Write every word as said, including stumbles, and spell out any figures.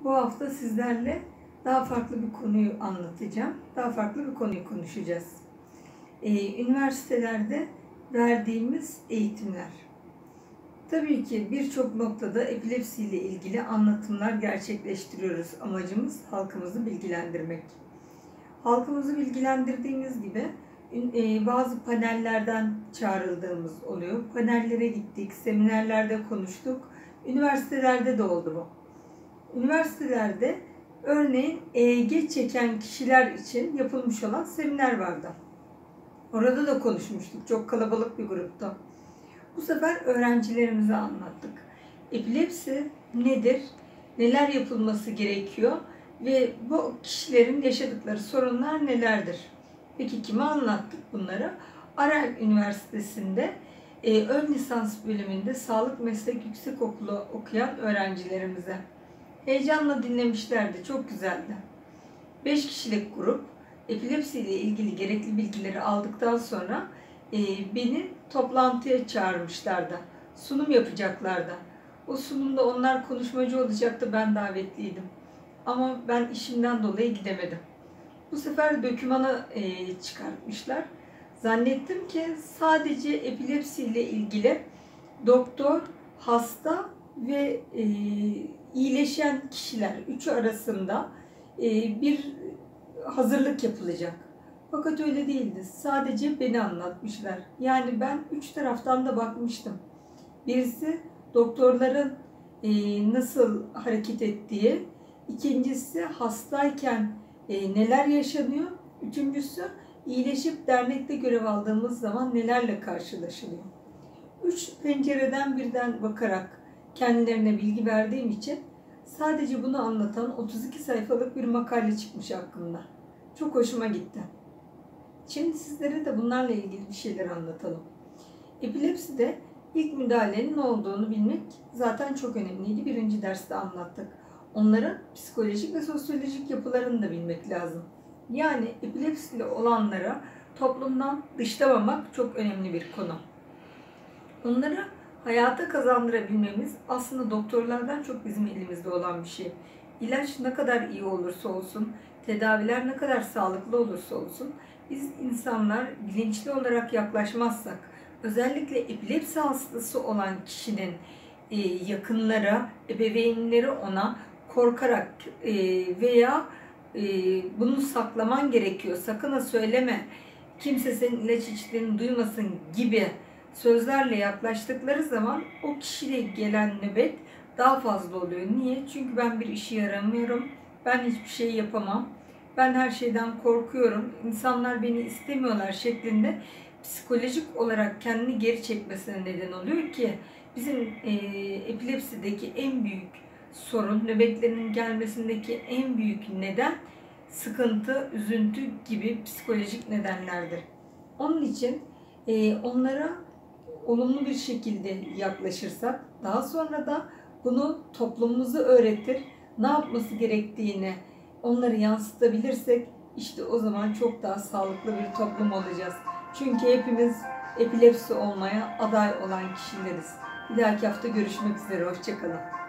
Bu hafta sizlerle daha farklı bir konuyu anlatacağım. Daha farklı bir konuyu konuşacağız. Ee, üniversitelerde verdiğimiz eğitimler. Tabii ki birçok noktada epilepsi ile ilgili anlatımlar gerçekleştiriyoruz. Amacımız halkımızı bilgilendirmek. Halkımızı bilgilendirdiğimiz gibi bazı panellerden çağrıldığımız oluyor. Panellere gittik, seminerlerde konuştuk. Üniversitelerde de oldu bu. Üniversitelerde örneğin E E G çeken kişiler için yapılmış olan seminer vardı. Orada da konuşmuştuk. Çok kalabalık bir grupta. Bu sefer öğrencilerimize anlattık. Epilepsi nedir? Neler yapılması gerekiyor? Ve bu kişilerin yaşadıkları sorunlar nelerdir? Peki kime anlattık bunları? Arel Üniversitesi'nde e, ön lisans bölümünde Sağlık Meslek Yüksekokulu okuyan öğrencilerimize. Heyecanla dinlemişlerdi. Çok güzeldi. beş kişilik grup epilepsi ile ilgili gerekli bilgileri aldıktan sonra e, beni toplantıya çağırmışlardı. Sunum yapacaklardı. O sunumda onlar konuşmacı olacaktı. Ben davetliydim. Ama ben işimden dolayı gidemedim. Bu sefer dokümanı e, çıkartmışlar. Zannettim ki sadece epilepsi ile ilgili doktor, hasta ve e, iyileşen kişiler üçü arasında e, bir hazırlık yapılacak. Fakat öyle değildi. Sadece beni anlatmışlar. Yani ben üç taraftan da bakmıştım. Birisi doktorların e, nasıl hareket ettiği, ikincisi hastayken e, neler yaşanıyor, üçüncüsü iyileşip dernekte görev aldığımız zaman nelerle karşılaşılıyor. Üç pencereden birden bakarak kendilerine bilgi verdiğim için sadece bunu anlatan otuz iki sayfalık bir makale çıkmış hakkında. Çok hoşuma gitti. Şimdi sizlere de bunlarla ilgili bir şeyler anlatalım. Epilepside ilk müdahalenin ne olduğunu bilmek zaten çok önemliydi. Birinci derste anlattık. Onların psikolojik ve sosyolojik yapılarını da bilmek lazım. Yani epilepsili olanlara toplumdan dışlamamak çok önemli bir konu. Onları hayata kazandırabilmemiz aslında doktorlardan çok bizim elimizde olan bir şey. İlaç ne kadar iyi olursa olsun, tedaviler ne kadar sağlıklı olursa olsun, biz insanlar bilinçli olarak yaklaşmazsak, özellikle epilepsi hastası olan kişinin e, yakınları, ebeveynleri ona korkarak e, veya e, bunu saklaman gerekiyor, sakın ha söyleme, kimse senin ilaç içtiğini duymasın gibi sözlerle yaklaştıkları zaman o kişiyle gelen nöbet daha fazla oluyor. Niye? Çünkü ben bir işe yaramıyorum, ben hiçbir şey yapamam, ben her şeyden korkuyorum, insanlar beni istemiyorlar şeklinde psikolojik olarak kendini geri çekmesine neden oluyor ki bizim e, epilepsideki en büyük sorun, nöbetlerinin gelmesindeki en büyük neden sıkıntı, üzüntü gibi psikolojik nedenlerdir. Onun için e, onlara olumlu bir şekilde yaklaşırsak, daha sonra da bunu toplumumuza öğretir, ne yapması gerektiğini onları yansıtabilirsek, işte o zaman çok daha sağlıklı bir toplum olacağız. Çünkü hepimiz epilepsi olmaya aday olan kişileriz. Bir dahaki hafta görüşmek üzere, hoşça kalın.